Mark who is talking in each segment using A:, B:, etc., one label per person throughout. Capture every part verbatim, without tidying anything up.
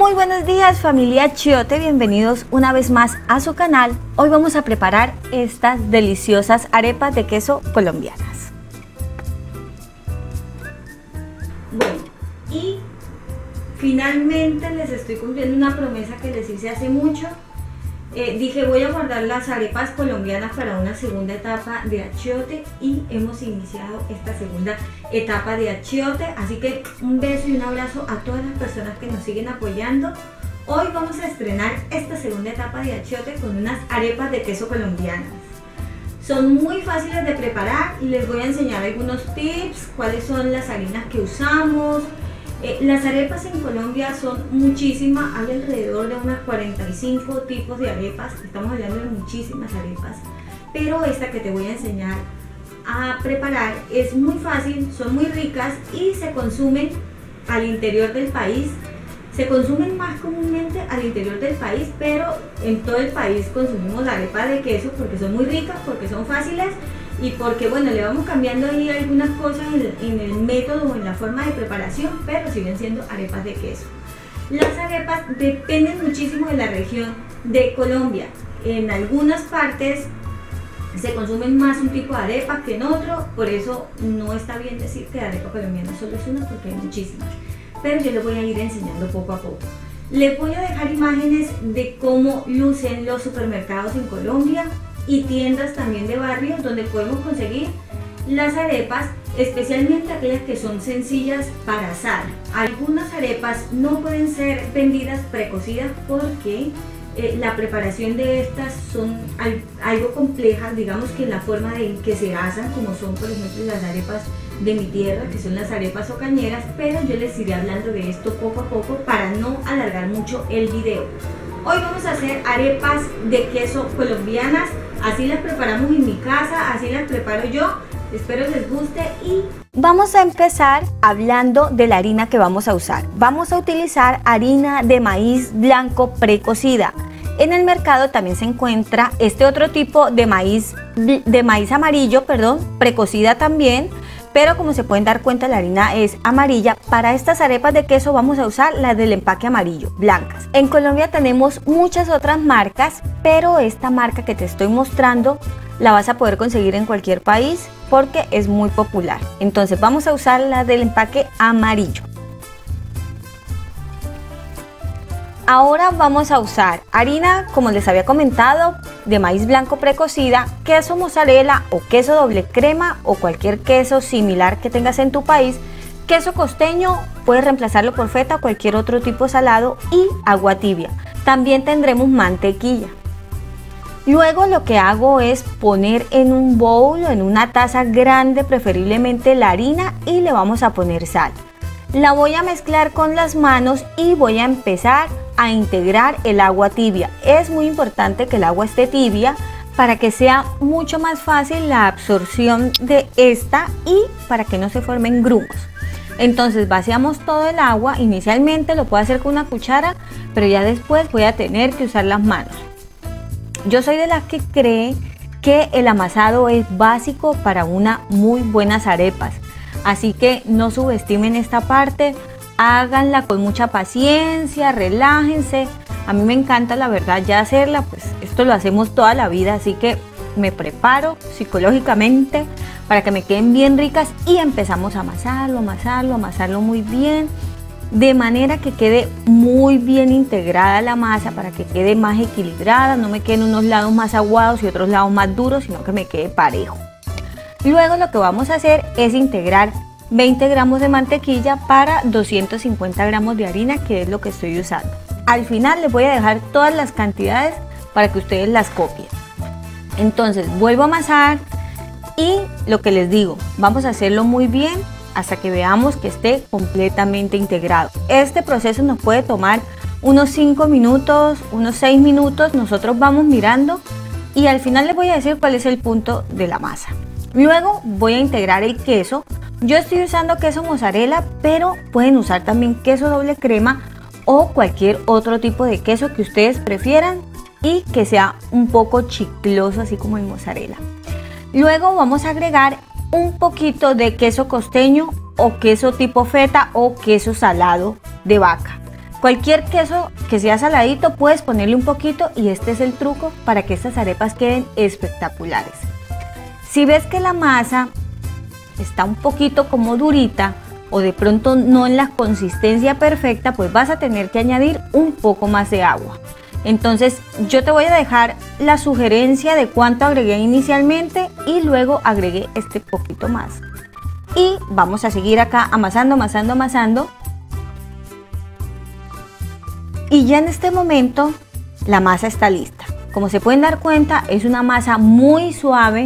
A: Muy buenos días, familia Chiote, bienvenidos una vez más a su canal. Hoy vamos a preparar estas deliciosas arepas de queso colombianas. Bueno, y finalmente les estoy cumpliendo una promesa que les hice hace mucho. Eh, dije voy a guardar las arepas colombianas para una segunda etapa de achiote y hemos iniciado esta segunda etapa de achiote, así que un beso y un abrazo a todas las personas que nos siguen apoyando. Hoy vamos a estrenar esta segunda etapa de achiote con unas arepas de queso colombianas. Son muy fáciles de preparar y les voy a enseñar algunos tips, cuáles son las harinas que usamos. Eh, las arepas en Colombia son muchísimas, hay alrededor de unas cuarenta y cinco tipos de arepas, estamos hablando de muchísimas arepas, pero esta que te voy a enseñar a preparar es muy fácil, son muy ricas y se consumen al interior del país, se consumen más comúnmente al interior del país, pero en todo el país consumimos la arepa de queso porque son muy ricas, porque son fáciles y porque bueno, le vamos cambiando ahí algunas cosas en, en el método o en la forma de preparación, pero siguen siendo arepas de queso. Las arepas dependen muchísimo de la región de Colombia. En algunas partes se consumen más un tipo de arepa que en otro, por eso no está bien decir que la arepa colombiana solo es una porque hay muchísimas, pero yo les voy a ir enseñando poco a poco. Les voy a dejar imágenes de cómo lucen los supermercados en Colombia y tiendas también de barrios donde podemos conseguir las arepas, especialmente aquellas que son sencillas para asar. Algunas arepas no pueden ser vendidas precocidas porque eh, la preparación de estas son al, algo complejas, digamos que en la forma en que se asan, como son por ejemplo las arepas de mi tierra, que son las arepas ocañeras, pero yo les iré hablando de esto poco a poco para no alargar mucho el video. Hoy vamos a hacer arepas de queso colombianas, así las preparamos en mi casa, así las preparo yo, espero les guste. Y vamos a empezar hablando de la harina que vamos a usar. Vamos a utilizar harina de maíz blanco precocida. En el mercado también se encuentra este otro tipo de maíz, de maíz amarillo, perdón, precocida también. Pero como se pueden dar cuenta, la harina es amarilla. Para estas arepas de queso vamos a usar las del empaque amarillo, blancas. En Colombia tenemos muchas otras marcas, pero esta marca que te estoy mostrando la vas a poder conseguir en cualquier país porque es muy popular. Entonces vamos a usar la del empaque amarillo. Ahora vamos a usar harina, como les había comentado, de maíz blanco precocida, queso mozzarella o queso doble crema o cualquier queso similar que tengas en tu país, queso costeño, puedes reemplazarlo por feta o cualquier otro tipo salado, y agua tibia. También tendremos mantequilla. Luego lo que hago es poner en un bowl o en una taza grande preferiblemente la harina y le vamos a poner sal. La voy a mezclar con las manos y voy a empezar a integrar el agua tibia. Es muy importante que el agua esté tibia para que sea mucho más fácil la absorción de esta y para que no se formen grumos. Entonces vaciamos todo el agua. Inicialmente lo puedo hacer con una cuchara, pero ya después voy a tener que usar las manos. Yo soy de las que cree que el amasado es básico para una muy buenas arepas. Así que no subestimen esta parte, háganla con mucha paciencia, relájense. A mí me encanta la verdad ya hacerla, pues esto lo hacemos toda la vida, así que me preparo psicológicamente para que me queden bien ricas y empezamos a amasarlo, amasarlo, amasarlo muy bien, de manera que quede muy bien integrada la masa, para que quede más equilibrada, no me queden unos lados más aguados y otros lados más duros, sino que me quede parejo. Luego lo que vamos a hacer es integrar veinte gramos de mantequilla para doscientos cincuenta gramos de harina, que es lo que estoy usando. Al final les voy a dejar todas las cantidades para que ustedes las copien. Entonces vuelvo a amasar y lo que les digo, vamos a hacerlo muy bien hasta que veamos que esté completamente integrado. Este proceso nos puede tomar unos cinco minutos, unos seis minutos, nosotros vamos mirando y al final les voy a decir cuál es el punto de la masa. Luego voy a integrar el queso. Yo estoy usando queso mozzarella, pero pueden usar también queso doble crema o cualquier otro tipo de queso que ustedes prefieran y que sea un poco chicloso, así como el mozzarella. Luego vamos a agregar un poquito de queso costeño o queso tipo feta o queso salado de vaca. Cualquier queso que sea saladito puedes ponerle un poquito y este es el truco para que estas arepas queden espectaculares. Si ves que la masa está un poquito como durita o de pronto no en la consistencia perfecta, pues vas a tener que añadir un poco más de agua. Entonces yo te voy a dejar la sugerencia de cuánto agregué inicialmente y luego agregué este poquito más. Y vamos a seguir acá amasando, amasando, amasando. Y ya en este momento la masa está lista. Como se pueden dar cuenta, es una masa muy suave.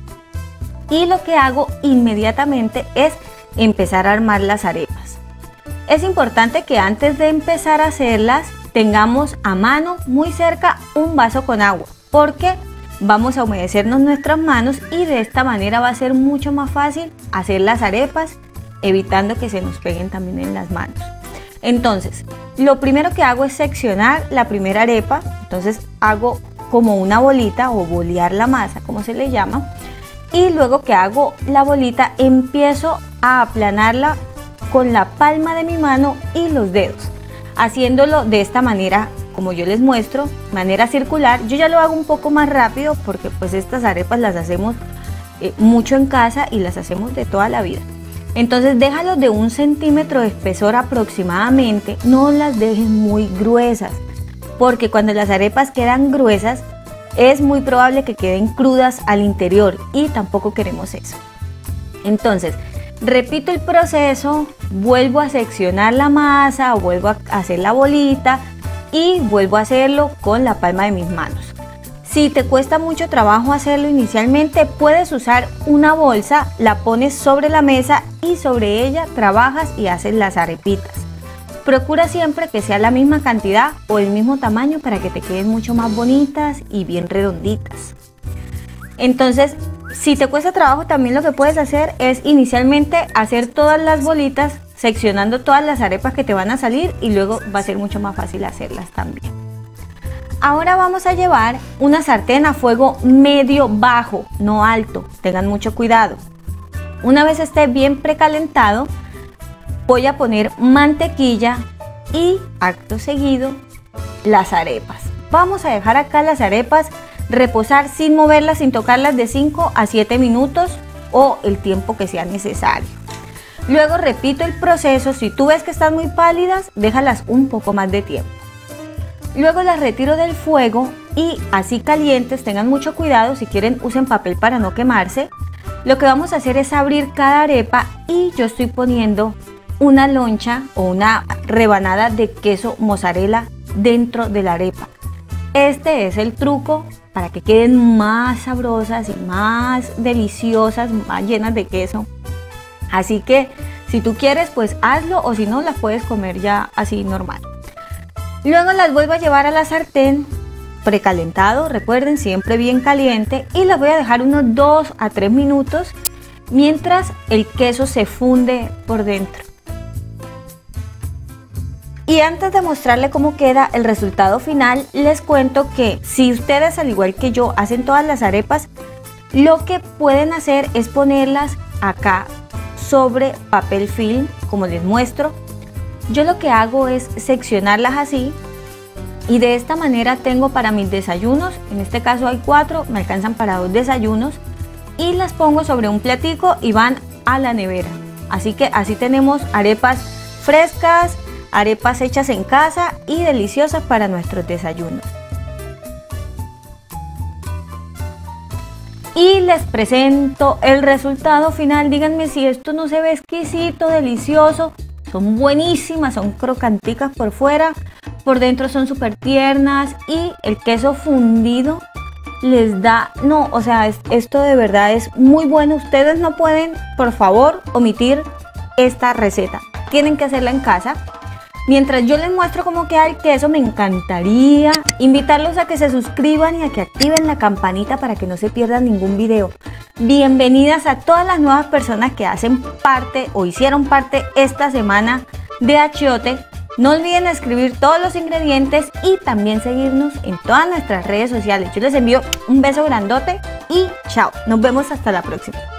A: Y lo que hago inmediatamente es empezar a armar las arepas. Es importante que antes de empezar a hacerlas tengamos a mano muy cerca un vaso con agua, porque vamos a humedecernos nuestras manos y de esta manera va a ser mucho más fácil hacer las arepas, evitando que se nos peguen también en las manos. Entonces, lo primero que hago es seccionar la primera arepa. Entonces hago como una bolita o bolear la masa, como se le llama. Y luego que hago la bolita, empiezo a aplanarla con la palma de mi mano y los dedos, haciéndolo de esta manera como yo les muestro, manera circular. Yo ya lo hago un poco más rápido porque pues estas arepas las hacemos eh, mucho en casa y las hacemos de toda la vida. Entonces déjalo de un centímetro de espesor aproximadamente, no las dejes muy gruesas, porque cuando las arepas quedan gruesas es muy probable que queden crudas al interior y tampoco queremos eso. Entonces repito el proceso, vuelvo a seccionar la masa, vuelvo a hacer la bolita y vuelvo a hacerlo con la palma de mis manos. Si te cuesta mucho trabajo hacerlo inicialmente, puedes usar una bolsa, la pones sobre la mesa y sobre ella trabajas y haces las arepitas. Procura siempre que sea la misma cantidad o el mismo tamaño para que te queden mucho más bonitas y bien redonditas. Entonces, si te cuesta trabajo, también lo que puedes hacer es inicialmente hacer todas las bolitas, seccionando todas las arepas que te van a salir y luego va a ser mucho más fácil hacerlas también. Ahora vamos a llevar una sartén a fuego medio bajo, no alto, tengan mucho cuidado. Una vez esté bien precalentado, voy a poner mantequilla y acto seguido las arepas. Vamos a dejar acá las arepas reposar sin moverlas, sin tocarlas, de cinco a siete minutos o el tiempo que sea necesario. Luego repito el proceso. Si tú ves que están muy pálidas, déjalas un poco más de tiempo. Luego las retiro del fuego y así calientes, tengan mucho cuidado, si quieren usen papel para no quemarse. Lo que vamos a hacer es abrir cada arepa y yo estoy poniendo una loncha o una rebanada de queso mozzarella dentro de la arepa. Este es el truco para que queden más sabrosas y más deliciosas, más llenas de queso. Así que si tú quieres, pues hazlo, o si no, las puedes comer ya así normal. Luego las vuelvo a llevar a la sartén precalentado, recuerden, siempre bien caliente, y las voy a dejar unos dos a tres minutos mientras el queso se funde por dentro. Y antes de mostrarle cómo queda el resultado final, les cuento que si ustedes, al igual que yo, hacen todas las arepas, lo que pueden hacer es ponerlas acá sobre papel film, como les muestro. Yo lo que hago es seccionarlas así y de esta manera tengo para mis desayunos, en este caso hay cuatro, me alcanzan para dos desayunos, y las pongo sobre un platico y van a la nevera. Así que así tenemos arepas frescas, arepas hechas en casa y deliciosas para nuestros desayunos. Y les presento el resultado final. Díganme si esto no se ve exquisito, delicioso. Son buenísimas, son crocanticas por fuera, por dentro son súper tiernas y el queso fundido les da, no, o sea, es, esto de verdad es muy bueno. Ustedes no pueden, por favor, omitir esta receta. Tienen que hacerla en casa. Mientras yo les muestro cómo queda el queso, me encantaría invitarlos a que se suscriban y a que activen la campanita para que no se pierdan ningún video. Bienvenidas a todas las nuevas personas que hacen parte o hicieron parte esta semana de Achiote. No olviden escribir todos los ingredientes y también seguirnos en todas nuestras redes sociales. Yo les envío un beso grandote y chao. Nos vemos hasta la próxima.